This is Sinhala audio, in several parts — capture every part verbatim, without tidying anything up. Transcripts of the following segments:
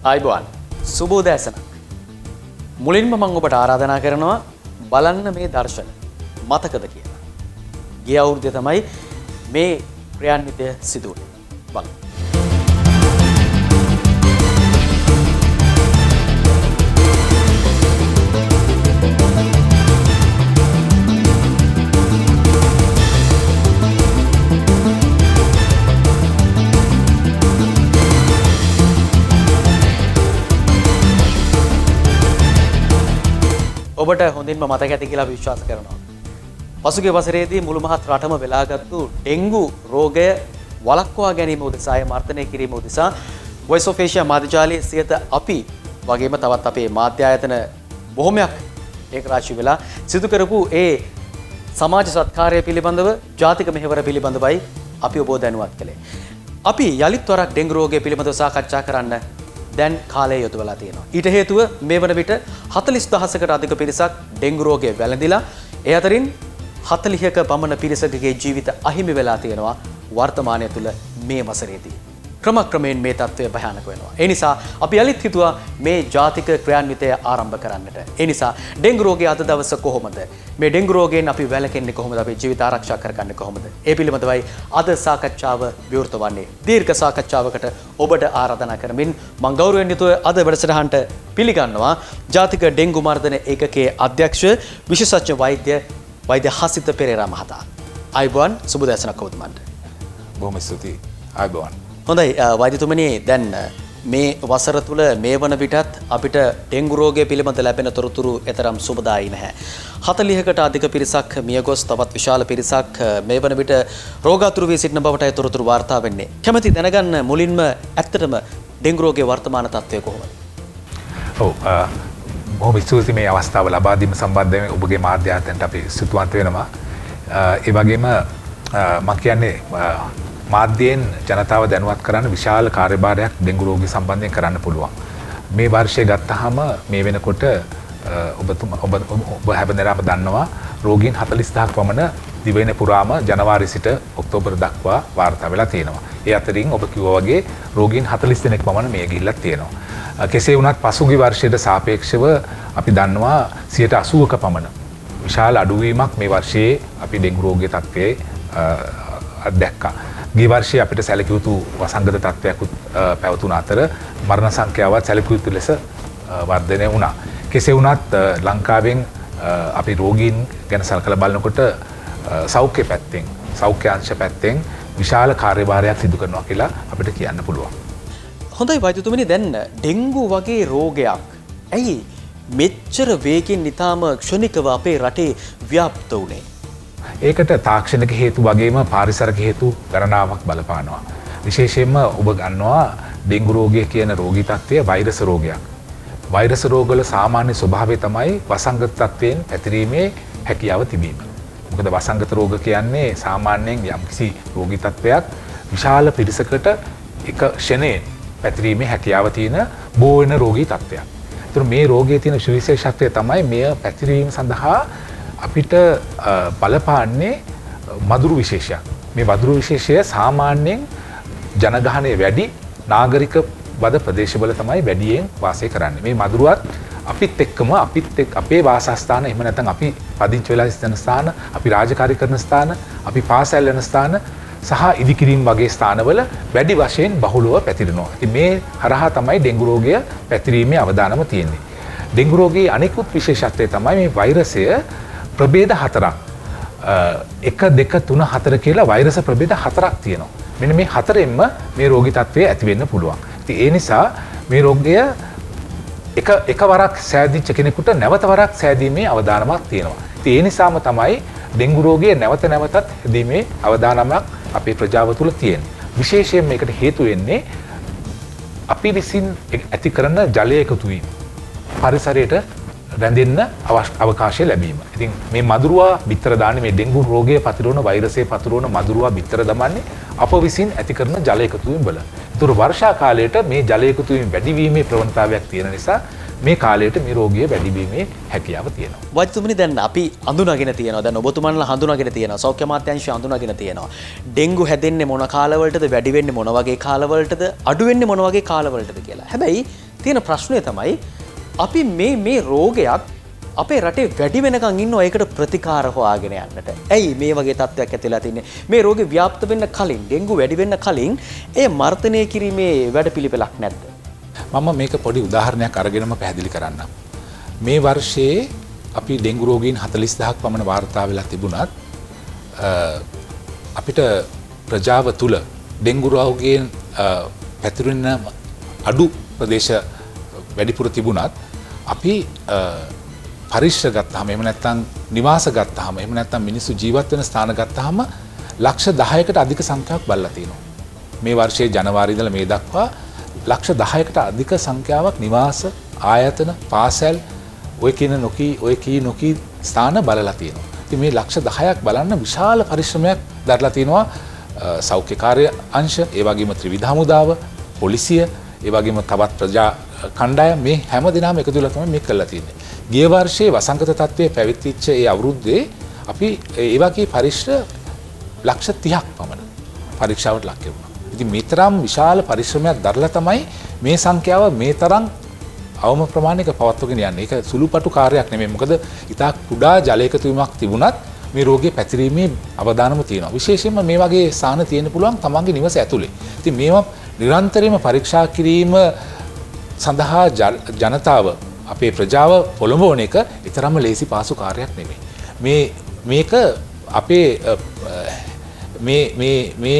ආයිබෝන් සුබෝදෑසන. මුලින්ම මම ඔබට ආරාධනා කරනවා බලන්න මේ දර්ශන මතකද කියලා. ගිය අවුරුද්දේ තමයි මේ ක්‍රියාන්විතය සිදු වුණේ. බලන්න. ඔබට හොඳින්ම මතක ඇති කියලා විශ්වාස කරනවා. පසුගිය වසරේදී මුළු මහත් රටම වෙලාගත්තු ඩෙන්ගු රෝගය වළක්වා ගැනීම උදෙසා මර්ධනය කිරීම උදෙසා Voice of Asia මාධ්‍යජාලයේ සියත අපි වගේම තවත් අපේ මාධ්‍ය ආයතන බොහොමයක් ඒකරාශී වෙලා සිදු කරපු ඒ සමාජ සත්කාරය පිළිබඳව ජාතික මෙහෙවර පිළිබඳවයි අපි ඔබව දැනුවත් කළේ. අපි යලිත් වරක් ඩෙන්ගු රෝගය පිළිබඳව සාකච්ඡා කරන්න දැන් කාලය යොදවලා තියෙනවා. ඊට හේතුව මේ වන විට හතළිස් දහසකට අධික පිරිසක් ඩෙන්ගු රෝගය වැළඳිලා ඒ අතරින් හතළිහක පමණ පිරිසකගේ ජීවිත අහිමි වෙලා තියෙනවා වර්තමානය තුල මේ වසරේදී. ක්‍රමක්‍රමයෙන් මේ තත්ත්වය භයානක වෙනවා. ඒ නිසා අපි යලිත් හිතුවා මේ ජාතික ක්‍රියාන්විතය ආරම්භ කරන්නට. ඒ නිසා ඩෙන්ගු රෝගය අද දවස කොහොමද? මේ ඩෙන්ගු රෝගයෙන් අපි වැළකෙන්නේ කොහොමද? අපේ ජීවිත ආරක්ෂා කරගන්නේ කොහොමද? ඒ පිළිබඳවයි අද සාකච්ඡාව විවෘත වන්නේ. දීර්ඝ සාකච්ඡාවකට ඔබට ආරාධනා කරමින් මම ගෞරවයෙන් යුතුව අද වැඩසටහනට පිළිගන්නවා ජාතික ඩෙන්ගු මර්ධන ඒකකයේ අධ්‍යක්ෂ විශේෂඥ වෛද්‍ය වෛද්‍ය හසිත පෙරේරා මහතා. ආයිබෝන් සුබ දැසනක් ඔබතුමන්ට. බොහොම ස්තුතියි. ආයිබෝන්. හොඳයි වෛද්‍යතුමනි දැන් මේ වසර තුල මේ වන විටත් අපිට ඩෙන්ගු රෝගය පිළිබඳ ලැබෙන තොරතුරු එතරම් සුබදායී නැහැ. හතළිහකට අධික පිරිසක් මියගොස් තවත් විශාල පිරිසක් මේ වන විට රෝගාතුරු වී සිටින බවටයි තොරතුරු වාර්තා වෙන්නේ. කැමැති දැනගන්න මුලින්ම ඇත්තටම ඩෙන්ගු රෝගයේ වර්තමාන තත්ත්වය කොහොමද? ඔව් බොහොම ස්තුතියි මේ අවස්ථාව ලබා දීම සම්බන්ධයෙන් ඔබගේ මාධ්‍ය ආයතනයට අපි ස්තුතිවන්ත වෙනවා. ඒ වගේම මම කියන්නේ මාධ්‍යයෙන් ජනතාව දැනුවත් කරන්න විශාල කාර්යභාරයක් ඩෙන්ගු රෝගය සම්බන්ධයෙන් කරන්න පුළුවන්. මේ වර්ෂය ගත්තාම මේ වෙනකොට ඔබතුමා ඔබ ඔබ හැබැයි දන්නවා රෝගීන් හතළිස් දහසක් පමණ දිවයින පුරාම ජනවාරි සිට ඔක්තෝබර් දක්වා වාර්තා වෙලා තියෙනවා. ඒ අතරින් ඔබ කිව්වා වගේ රෝගීන් හතළිස් දෙනෙක් පමණ මිය ගිහිල්ලා තියෙනවා. කෙසේ වුණත් පසුගිය වර්ෂයට සාපේක්ෂව අපි දන්නවා සියයට අසූවක පමණ විශාල අඩුවීමක් මේ වර්ෂයේ අපි ඩෙන්ගු රෝගයේ තත්ත්වයේ අත්දැක්කා. ගිය වර්ෂයේ අපිට සැලකිය යුතු වසංගත තත්ත්වයක් පැවතුන අතර මරණ සංඛ්‍යාවත් සැලකිය යුතු ලෙස වර්ධනය වුණා. කෙසේ වුණත් ලංකාවෙන් අපි රෝගීන් ගැන සලකලා බලනකොට සෞඛ්‍ය පැත්තෙන් සෞඛ්‍ය අංශ පැත්තෙන් විශාල කාර්යභාරයක් සිදු කරනවා කියලා අපිට කියන්න පුළුවන්. හොඳයි වෛද්‍යතුමනි දැන් ඩෙන්ගු වගේ රෝගයක් ඇයි මෙච්චර වේගෙන් නිතාම ක්ෂණිකව අපේ රටේ ව්‍යාප්ත වුණේ? ඒකට තාක්ෂණික හේතු වගේම පාරිසරික හේතු ගණනාවක් බලපානවා. විශේෂයෙන්ම ඔබ ගන්නවා ඩෙන්ගු රෝගය කියන රෝගී තත්ත්වය වෛරස් රෝගයක්. වෛරස් රෝගවල සාමාන්‍ය ස්වභාවය තමයි වසංගත තත්ත්වයෙන් පැතිරීමේ හැකියාව තිබීම. මොකද වසංගත රෝග කියන්නේ සාමාන්‍යයෙන් යම්කිසි රෝගී තත්ත්වයක් විශාල පිරිසකට එක ෂණයෙන් පැතිරීමේ හැකියාව තියෙන බෝ වෙන රෝගී තත්ත්වයක්. ඒතර මේ රෝගයේ තියෙන විශේෂත්වය තමයි මෙය පැතිරීම සඳහා අපිට බලපාන්නේ මදුරු විශේෂයක්. මේ මදුරු විශේෂය සාමාන්‍යයෙන් ජනගහනය වැඩි නාගරික වද ප්‍රදේශවල තමයි වැඩියෙන් වාසය කරන්නේ. මේ මදුරුවත් අපිත් එක්කම අපිත් එක්ක අපේ වාසස්ථාන එහෙම නැත්නම් අපි පදිංචි වෙලා සිටින ස්ථාන, අපි රාජකාරී කරන ස්ථාන, අපි පාසල් යන ස්ථාන සහ ඉදිකිරීම වගේ ස්ථානවල වැඩි වශයෙන් බහුලව පැතිරෙනවා. ඉතින් මේ හරහා තමයි ඩෙන්ගු රෝගය පැතිරීමේ අවදානම තියෙන්නේ. ඩෙන්ගු රෝගයේ අනෙකුත් විශේෂත්වය තමයි මේ වෛරසය ප්‍රභේද හතරක් එක දෙක තුන හතර කියලා වෛරස ප්‍රභේද හතරක් තියෙනවා. මෙන්න මේ හතරෙන්ම මේ රෝගී තත්ත්වය ඇති වෙන්න පුළුවන්. ඉතින් ඒ නිසා මේ රෝගය එක එකවරක් සෑදිච්ච කෙනෙකුට නැවත වරක් සෑදීමේ අවදානමක් තියෙනවා. ඉතින් ඒ නිසාම තමයි ඩෙන්ගු රෝගය නැවත නැවතත් හැදීමේ අවදානමක් අපේ ප්‍රජාව තුළ තියෙන්නේ. විශේෂයෙන් මේකට හේතු වෙන්නේ අපි විසින් ඇති කරන ජලය එකතු වීම. පරිසරයට රැඳෙන්න අවකාශය ලැබීම. ඉතින් මේ මදුරුවා බිත්තර දාන්නේ මේ ඩෙන්ගු රෝගය පතිරවන වෛරසය පතිරවන මදුරුවා බිත්තර දමන්නේ අප විසින් ඇති කරන ජල එකතු වීම වල. ඒතර වර්ෂා කාලයට මේ ජල එකතු වීම වැඩි වීමේ ප්‍රවණතාවයක් තියෙන නිසා මේ කාලයට මේ රෝගය වැඩි වීමේ හැකියාව තියෙනවා. වෛද්‍යතුමනි දැන් අපි හඳුනාගෙන තියෙනවා. දැන් ඔබතුමන්ලා හඳුනාගෙන තියෙනවා. සෞඛ්‍ය අමාත්‍යාංශය හඳුනාගෙන තියෙනවා. ඩෙන්ගු හැදෙන්නේ මොන කාලවලටද, වැඩි වෙන්නේ මොන වගේ කාලවලටද, අඩු වෙන්නේ මොන වගේ කාලවලටද කියලා. හැබැයි තියෙන ප්‍රශ්නය තමයි අපි මේ මේ රෝගයක් අපේ රටේ වැඩි වෙනකන් ඉන්නවා ඒකට ප්‍රතිකාර හොයාගෙන යන්නට. ඇයි මේ වගේ තත්ත්වයක් ඇතිලා තින්නේ? මේ රෝගේ ව්‍යාප්ත වෙන්න කලින්, ඩෙන්ගු වැඩි වෙන්න කලින් ඒ මර්ධනය කිරීමේ වැඩපිළිවෙලක් නැද්ද? මම මේක පොඩි උදාහරණයක් අරගෙනම පැහැදිලි කරන්නම්. මේ වර්ෂයේ අපි ඩෙන්ගු රෝගීන් හතළිස් දහසක් පමණ වාර්තා වෙලා තිබුණත් අපිට ප්‍රජාව තුල ඩෙන්ගු රෝගයෙන් පැතිරෙන අඩු ප්‍රදේශ වැඩිපුර තිබුණත් අපි පරිශ්‍ර ගත්තාම එහෙම නැත්නම් නිවාස ගත්තාම එහෙම නැත්නම් මිනිස්සු ජීවත් වෙන ස්ථාන ගත්තාම ලක්ෂ දහයකට අධික සංඛ්‍යාවක් බලලා තියෙනවා. මේ වර්ෂයේ ජනවාරි ඉඳලා මේ දක්වා ලක්ෂ දහයකට අධික සංඛ්‍යාවක් නිවාස ආයතන පාසල් ඔය කියන නොකී ඔය කී නොකී ස්ථාන බලලා තියෙනවා. ඉතින් මේ ලක්ෂ දහයක් බලන්න විශාල පරිශ්‍රමයක් දරලා තියෙනවා සෞඛ්‍ය කාර්ය අංශ, ඒ වගේම ත්‍රිවිධ හමුදාව, පොලිසිය, ඒ වගේම තවත් ප්‍රජා කණ්ඩායම් මේ හැම දිනම එකතු වෙලා තමයි මේක කරලා තියෙන්නේ. ගිය වර්ෂයේ වසංගත තත්ත්වයේ පැවතිච්ච ඒ අවුරුද්දේ අපි ඒ වගේ පරිශ්‍ර ලක්ෂ තිහක් පමණ පරීක්ෂාවට ලක් කරුණා. ඉතින් මේ තරම් විශාල පරිශ්‍රමයක් දරලා තමයි මේ සංඛ්‍යාව මේ තරම් අවම ප්‍රමාණයක පවත්වගෙන යන්නේ. ඒක සුළුපටු කාර්යයක් නෙමෙයි. මොකද ඉතා කුඩා ජල එකතු වීමක් තිබුණත් මේ රෝගය පැතිරීමේ අවදානම තියෙනවා. විශේෂයෙන්ම මේ වගේ ස්ථාන තියෙන්න පුළුවන් තමන්ගේ නිවස ඇතුලේ. ඉතින් මේවා නිරන්තරයෙන්ම පරීක්ෂා කිරීම සඳහා ජනතාව අපේ ප්‍රජාව පොළඹවන එක ඊතරම්ම ලේසි පාසු කාර්යයක් නෙමෙයි. මේ මේක අපේ මේ මේ මේ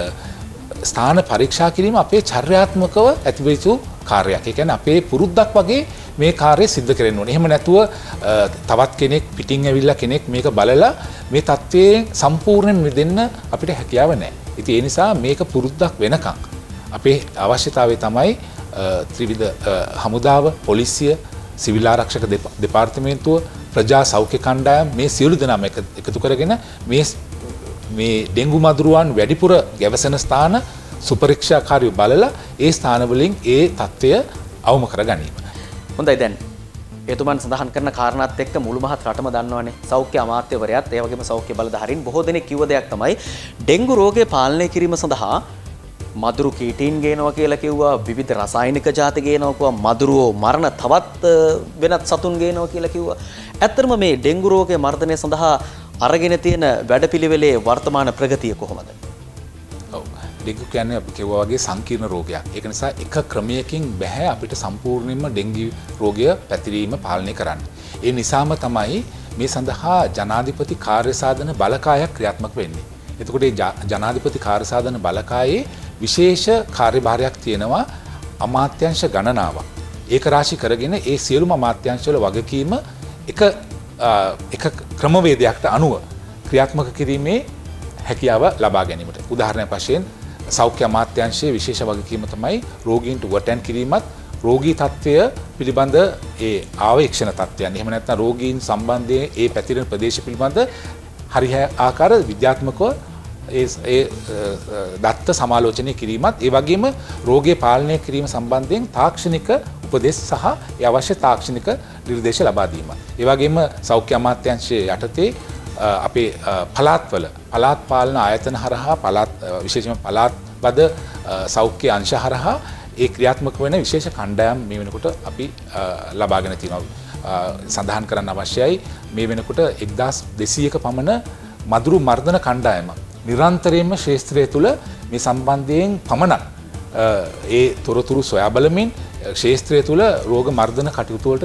ස්ථාන පරීක්ෂා කිරීම අපේ චර්යාත්මකව ඇතිවෙච්ච කාර්යයක්. ඒ කියන්නේ අපේ පුරුද්දක් වගේ මේ කාර්යය සිද්ධ කරන්න ඕනේ. එහෙම නැතුව තවත් කෙනෙක් පිටින් ඇවිල්ලා කෙනෙක් මේක බලලා මේ තත්ත්වයෙන් සම්පූර්ණයෙන් මිදෙන්න අපිට හැකියාව නැහැ. ඉතින් ඒ නිසා මේක පුරුද්දක් වෙනකන් අපේ අවශ්‍යතාවය තමයි ත්‍රිවිධ හමුදාව, පොලිසිය, සිවිල් ආරක්ෂක දෙපාර්තමේන්තුව, ප්‍රජා සෞඛ්‍ය කණ්ඩායම් මේ සියලු දෙනාම එකතු කරගෙන මේ මේ ඩෙන්ගු මදුරුවන් වැඩිපුර ගැවසෙන ස්ථාන සුපරීක්ෂාකාරීව බලලා ඒ ස්ථානවලින් ඒ තත්ත්වය අවම කර ගැනීම. හොඳයි දැන් එතුමන් සඳහන් කරන කාරණාත් එක්ක මුළු මහත් රටම දන්නවනේ. සෞඛ්‍ය අමාත්‍යවරයාත් ඒ වගේම සෞඛ්‍ය බලධාරීන් බොහෝ දෙනෙක් කිව්ව දෙයක් තමයි ඩෙන්ගු රෝගය පාලනය කිරීම සඳහා මදුරු කීටීන් ගේනවා කියලා කිව්වා, විවිධ රසායනික ජාති ගේනවා කිව්වා, මදුරුවෝ මරණ තවත් වෙනත් සතුන් ගේනවා කියලා කිව්වා. ඇත්තටම මේ ඩෙන්ගු රෝගය මර්ධනය සඳහා අරගෙන තියෙන වැඩපිළිවෙලේ වර්තමාන ප්‍රගතිය කොහොමද? ඔව්. ඩෙන්ගු කියන්නේ අපි කිව්වා වගේ සංකීර්ණ රෝගයක්. ඒක නිසා එක ක්‍රමයකින් බෑ අපිට සම්පූර්ණයෙන්ම ඩෙන්ගු රෝගය පැතිරීම පාලනය කරන්න. ඒ නිසාම තමයි මේ සඳහා ජනාධිපති කාර්යසාධන බලකායක් ක්‍රියාත්මක වෙන්නේ. එතකොට මේ ජනාධිපති කාර්යසාධන බලකායේ විශේෂ කාර්යභාරයක් තියෙනවා අමාත්‍යංශ ගණනාවක්. ඒක රාශි කරගෙන ඒ සියලුම අමාත්‍යංශවල වගකීම එක එක ක්‍රමවේදයකට අනුව ක්‍රියාත්මක කිරීමේ හැකියාව ලබා ගැනීමට. උදාහරණයක් වශයෙන් සෞඛ්‍ය අමාත්‍යාංශයේ විශේෂ වගකීම තමයි රෝගීන්ට වටන් කිරීමත්, රෝගී තත්ත්වය පිළිබඳ ඒ ආවේක්ෂණ තත්ත්වයන්. එහෙම නැත්නම් රෝගීන් සම්බන්ධයෙන් ඒ පැතිරෙන ප්‍රදේශ පිළිබඳ හරි ආකාර විද්‍යාත්මකව ඒ ඒ දත්ත සමාලෝචනය කිරීමත්, ඒ වගේම රෝගය පාලනය කිරීම සම්බන්ධයෙන් තාක්ෂණික උපදෙස් සහ ඒ අවශ්‍ය තාක්ෂණික නිර්දේශ ලබා දීමත්. ඒ වගේම සෞඛ්‍ය අමාත්‍යාංශයේ යටතේ අපේ පළාත්වල පළාත් පාලන ආයතන හරහා පළාත් විශේෂයෙන්ම පළාත් බද සෞඛ්‍ය අංශ හරහා ඒ ක්‍රියාත්මක වෙන විශේෂ කණ්ඩායම් මේ වෙනකොට අපි ලබාගෙන තියෙනවා. සඳහන් කරන්න අවශ්‍යයි මේ වෙනකොට එක්දාස් දෙසීයක පමණ මදුරු මර්ධන කණ්ඩායමක් නිරන්තරයෙන්ම ක්ෂේත්‍රය තුළ මේ සම්බන්ධයෙන් පමණක් ඒ තොරතුරු සොයා බලමින් ක්ෂේත්‍රය තුළ රෝග මර්ධන කටයුතු වලට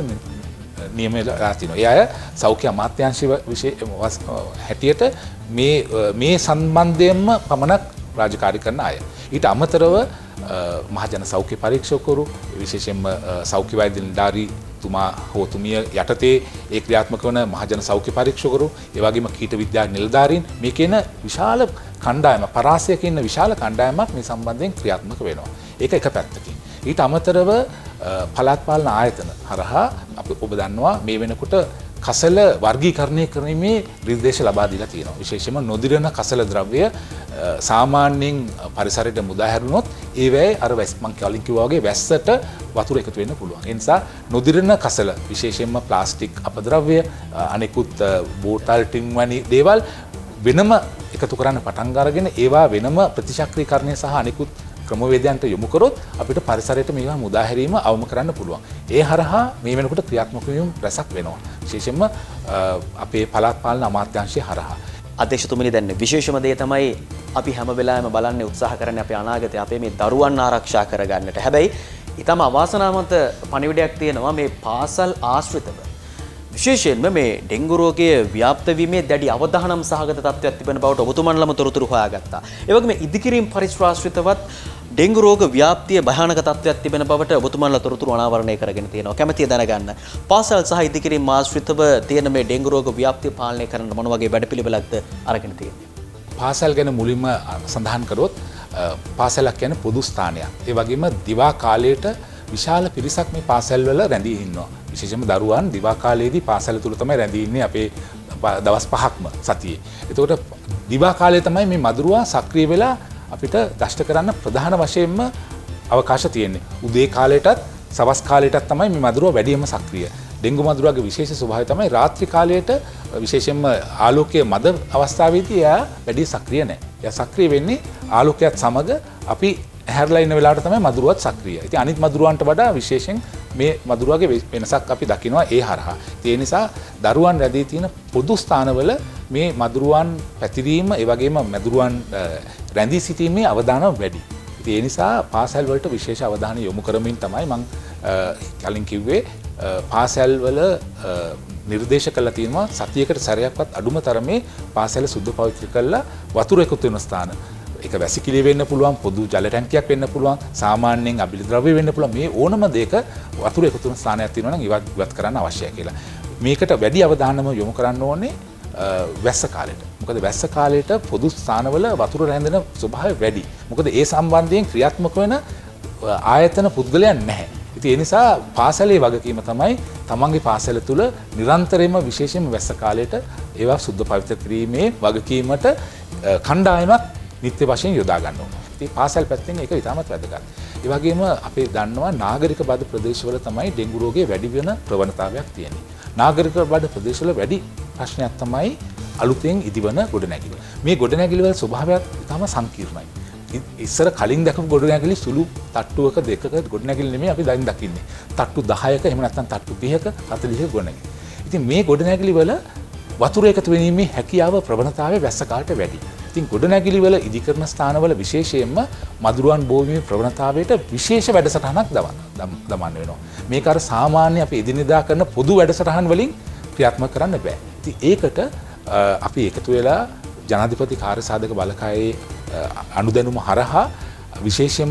නියමලා තිනවා. ඒ අය සෞඛ්‍ය අමාත්‍යාංශයේ හැටියට මේ මේ සම්බන්ධයෙන්ම පමණක් රාජකාරී කරන අය. ඊට අමතරව මහජන සෞඛ්‍ය පරීක්ෂකවරු, විශේෂයෙන්ම සෞඛ්‍ය වෛද්‍ය නිලධාරී තුමා හෝ තුමිය යටතේ ඒ ක්‍රියාත්මක වන මහජන සෞඛ්‍ය පරීක්ෂකවරු, ඒ වගේම කීට විද්‍යා නිලධාරීන්, මේ කියන විශාල කණ්ඩායම, පරාසයක ඉන්න විශාල කණ්ඩායමක් මේ සම්බන්ධයෙන් ක්‍රියාත්මක වෙනවා. ඒක එක පැත්තකින්. ඊට අමතරව පළාත් පාලන ආයතන හරහා අපි ඔබ දන්නවා මේ වෙනකොට කසල වර්ගීකරණය කිරීමේ නිර්දේශ ලබා දීලා තියෙනවා. විශේෂයෙන්ම නොදිරන කසල ද්‍රව්‍ය සාමාන්‍යයෙන් පරිසරයට මුදා හැරුණොත් ඒ වෙයි අර වැස් මං කලින් කිව්වා වගේ වැස්සට වතුර එකතු වෙන්න පුළුවන්. ඒ නිසා නොදිරන කසල විශේෂයෙන්ම ප්ලාස්ටික් අපද්‍රව්‍ය, අනෙකුත් බෝතල් ටින් වැනි දේවල් වෙනම එකතු කරන්න පටන් අරගෙන ඒවා වෙනම ප්‍රතිචක්‍රීකරණය සහ අනෙකුත් ක්‍රමවේදයන්ට යොමු කරොත් අපිට පරිසරයට මේවා මුදා හැරීම අවම කරන්න පුළුවන්. ඒ හරහා මේ වෙනකොට ක්‍රියාත්මක වීම රැසක් වෙනවා. විශේෂයෙන්ම අපේ පළාත් පාලන අමාත්‍යාංශය හරහා. අධ්‍යක්ෂතුමනි දැන් විශේෂම දේ තමයි අපි හැම වෙලාවෙම බලන්නේ උත්සාහ කරන්නේ අපේ අනාගතය අපේ මේ දරුවන් ආරක්ෂා කරගන්නට. හැබැයි ඊටම අවාසනාවන්ත පණිවිඩයක් තියෙනවා මේ පාසල් ආශ්‍රිතව. විශේෂයෙන්ම මේ ඩෙන්ගු රෝගය ව්‍යාප්ත වීමේ දැඩි අවධානම් සහගත තත්ත්වයක් තිබෙන බවට ඔබතුමන්ලම තොරතුරු හොයාගත්තා. ඒ වගේම ඉදිකිරීම් පරිශ්‍රාශ්‍රිතවත් ඩෙන්ගු රෝග ව්‍යාප්තිය භයානක තත්ත්වයක් තිබෙන බවට ඔබතුමන්ලා තොරතුරු අනාවරණය කරගෙන තියෙනවා. කැමැතියි දැනගන්න. පාසල් සහ ඉදිකිරීම් ආශ්‍රිතව තියෙන මේ ඩෙන්ගු රෝග ව්‍යාප්තිය පාලනය කරන්න මොන වගේ වැඩපිළිවෙලක්ද අරගෙන තියෙන්නේ? පාසල් ගැන මුලින්ම සඳහන් කරොත් පාසලක් කියන්නේ පොදු ස්ථානයක්. ඒ වගේම දිවා කාලයට විශාල පිරිසක් මේ පාසල්වල රැඳී ඉන්නවා. විශේෂයෙන්ම දරුවන් දිවා කාලයේදී පාසල තුල තමයි රැඳී ඉන්නේ අපේ දවස් පහක්ම සතියේ. එතකොට දිවා කාලයේ තමයි මේ මදුරුවා සක්‍රිය වෙලා අපිට දෂ්ට කරන්න ප්‍රධාන වශයෙන්ම අවකාශ තියෙන්නේ. උදේ කාලයටත් සවස් කාලයටත් තමයි මේ මදුරුවා වැඩිම සක්‍රිය. ඩෙන්ගු මදුරුවාගේ විශේෂ ස්වභාවය තමයි රාත්‍රී කාලයට විශේෂයෙන්ම ආලෝකයේ මද අවස්ථාවේදී එයා වැඩි සක්‍රිය නැහැ. එයා සක්‍රිය වෙන්නේ ආලෝකයත් සමග අපි හැරලා ඉන්න වෙලාවට තමයි මදුරුවත් සක්‍රිය. ඉතින් අනිත් මදුරුවන්ට වඩා විශේෂයෙන් මේ මදුරුවාගේ වෙනසක් අපි දකිනවා ඒ හරහා. ඒ නිසා දරුවන් රැඳී තියෙන පොදු ස්ථානවල මේ මදුරුවන් පැතිරීම ඒ වගේම මදුරුවන් රැඳී සිටීමේ අවධානය වැඩි. ඉතින් ඒ නිසා පාසල් වලට විශේෂ අවධානය යොමු කරමින් තමයි මම කලින් කිව්වේ පාසල් වල නිර්දේශ කළා තියෙනවා සතියකට සැරයක්වත් අඩුම තරමේ පාසල සුද්ධ පවිත්‍ර කරලා වතුර එකතු වෙන ස්ථාන. ඒක වැසිකිළිය වෙන්න පුළුවන්, පොදු ජල ටැංකියක් වෙන්න පුළුවන්, සාමාන්‍යයෙන් අබිලි ද්‍රව්‍ය වෙන්න පුළුවන්. මේ ඕනම දෙයක වතුර එකතු වෙන ස්ථානයක් තියෙනවා නම් ඉවත් ඉවත් කරන්න අවශ්‍යයි කියලා. මේකට වැඩි අවධානම යොමු කරන්න ඕනේ වැස්ස කාලෙට. මොකද වැස්ස කාලෙට පොදු ස්ථානවල වතුර රැඳෙන ස්වභාවය වැඩි. මොකද ඒ සම්බන්ධයෙන් ක්‍රියාත්මක වෙන ආයතන පුද්ගලයන් නැහැ. ඉතින් ඒ නිසා පාසලේ වගකීම තමයි තමන්ගේ පාසල තුල නිරන්තරයෙන්ම විශේෂයෙන්ම වැස්ස කාලෙට ඒවා සුද්ධ පවිත්‍ර කිරීමේ වගකීමට කණ්ඩායමක් නිත්‍ය වශයෙන් යොදා ගන්න ඕනේ. ඉතින් පාසල් පැත්තෙන් ඒක ඉතාමත් වැදගත්. ඒ වගේම අපි දන්නවා නාගරික බඩ ප්‍රදේශවල තමයි ඩෙන්ගු රෝගය වැඩි වෙන ප්‍රවණතාවයක් තියෙන්නේ. නාගරික බඩ ප්‍රදේශවල වැඩි ප්‍රශ්නයක් තමයි අලුතෙන් ඉදිවන ගොඩනැගිලි. මේ ගොඩනැගිලි වල ස්වභාවය ඉතාම සංකීර්ණයි. ඉස්සර කලින් දැකපු ගොඩනැගිලි සුළු තට්ටුවක දෙකක ගොඩනැගිලි නෙමෙයි අපි දැන් දකින්නේ. තට්ටු දහයක එහෙම නැත්නම් තට්ටු තිහක හතළිහක ගොඩනැගිලි. ඉතින් මේ ගොඩනැගිලි වල වතුර එකතු වීමේ හැකියාව ප්‍රවණතාවය වැස්ස කාලට වැඩි. ඉතින් ගොඩනැගිලි වල ඉදිකරන ස්ථානවල විශේෂයෙන්ම මදුරුවන් බෝවීමේ ප්‍රවණතාවයට විශේෂ වැඩසටහනක් දමන්න වෙනවා. මේක අර සාමාන්‍ය අපි එදිනෙදා කරන පොදු වැඩසටහන් වලින් ක්‍රියාත්මක කරන්න බෑ. ඉතින් ඒකට අපි එකතු වෙලා ජනාධිපති කාර්යසාධක බලකායේ අනුදැනුම හරහා විශේෂයෙන්ම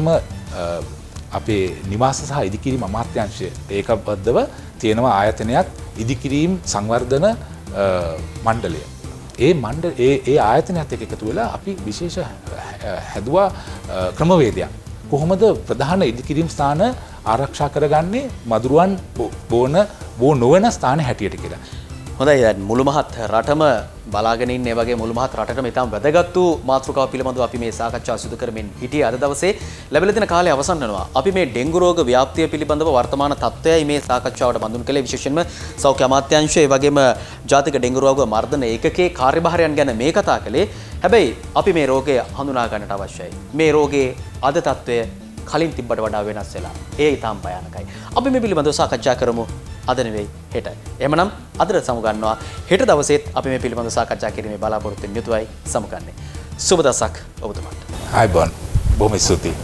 අපේ නිවාස සහ ඉදිකිරීම අමාත්‍යාංශය ඒකබද්ධව තියෙනවා ආයතනයක් ඉදිකිරීම් සංවර්ධන මණ්ඩලය. ඒ මණ්ඩල ඒ ඒ ආයතනයත් එක්ක එකතු වෙලා අපි විශේෂ හැදුවා ක්‍රමවේදයක්. කොහොමද ප්‍රධාන ඉදිකිරීම් ස්ථාන ආරක්ෂා කරගන්නේ මදුරුවන් බෝන බෝ නොවන ස්ථාන හැටියට කියලා. හොඳයි දැන් මුළු මහත් රටම බලාගෙන ඉන්න ඒ වගේ මුළු මහත් රටටම ඉතාම වැදගත් වූ මාතෘකාව පිළිබඳව අපි මේ සාකච්ඡා සිදු කරමින් හිටියේ අද දවසේ ලැබිලා තියෙන කාලය අවසන් වෙනවා. අපි මේ ඩෙන්ගු රෝග ව්‍යාප්තිය පිළිබඳව වර්තමාන තත්ත්වයයි මේ සාකච්ඡාවට බඳුන් කළේ විශේෂයෙන්ම සෞඛ්‍ය අමාත්‍යාංශය ඒ වගේම ජාතික ඩෙන්ගු රෝග මර්ධන ඒකකයේ කාර්යභාරයන් ගැන මේ කතා කළේ. හැබැයි අපි මේ රෝගය හඳුනා ගන්නට අවශ්‍යයි. මේ රෝගයේ අද තත්ත්වය කලින් තිබ්බට වඩා වෙනස් වෙලා. ඒ ඉතාම භයානකයි. අපි මේ පිළිබඳව සාකච්ඡා කරමු. අද නෙවෙයි හෙට. එහෙමනම් අදට සමුගන්නවා. හෙට දවසේත් අපි මේ පිළිබඳව සාකච්ඡා කිරීමේ බලාපොරොත්තු වෙන යුතුවයි සමුගන්නේ. සුබ දවසක් ඔබතුමාට. හයි බොන්. බොහොම ස්තුතියි.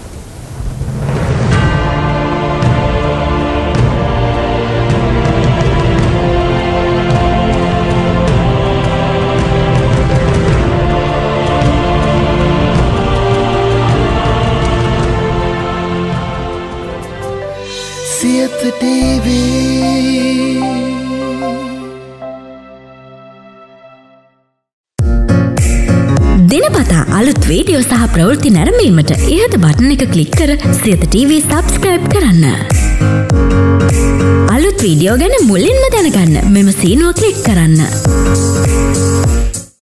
සියත ටීවී දිනපතා අලුත් වීඩියෝ සහ ප්‍රවෘත්ති නැරඹීමට ඉහත බටන් එක ක්ලික් කර සියත ටීවී සබ්ස්ක්‍රයිබ් කරන්න. අලුත් වීඩියෝ ගැන මුලින්ම දැනගන්න මෙම සීනුව ක්ලික් කරන්න.